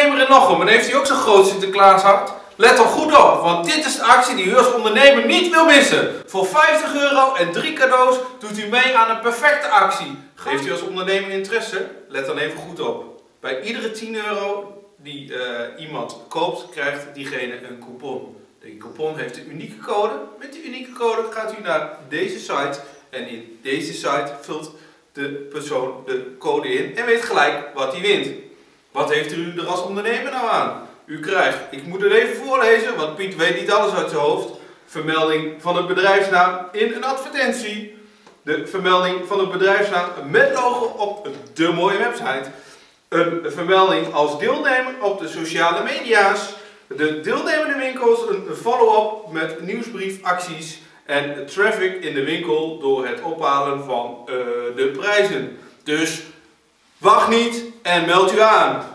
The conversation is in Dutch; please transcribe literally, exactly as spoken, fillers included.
ondernemer in Lochem en heeft u ook zo'n groot Sinterklaashart? Let dan goed op, want dit is de actie die u als ondernemer niet wil missen. Voor vijftig euro en drie cadeaus doet u mee aan een perfecte actie. Heeft u als ondernemer interesse? Let dan even goed op. Bij iedere tien euro die uh, iemand koopt, krijgt diegene een coupon. De coupon heeft een unieke code. Met die unieke code gaat u naar deze site en in deze site vult de persoon de code in en weet gelijk wat hij wint. Wat heeft u er als ondernemer nou aan? U krijgt, ik moet het even voorlezen, want Piet weet niet alles uit zijn hoofd. Vermelding van het bedrijfsnaam in een advertentie. De vermelding van het bedrijfsnaam met logo op de mooie website. Een vermelding als deelnemer op de sociale media's. De deelnemende winkels, een follow-up met nieuwsbriefacties. En traffic in de winkel door het ophalen van uh, de prijzen. Dus wacht niet en meld u aan.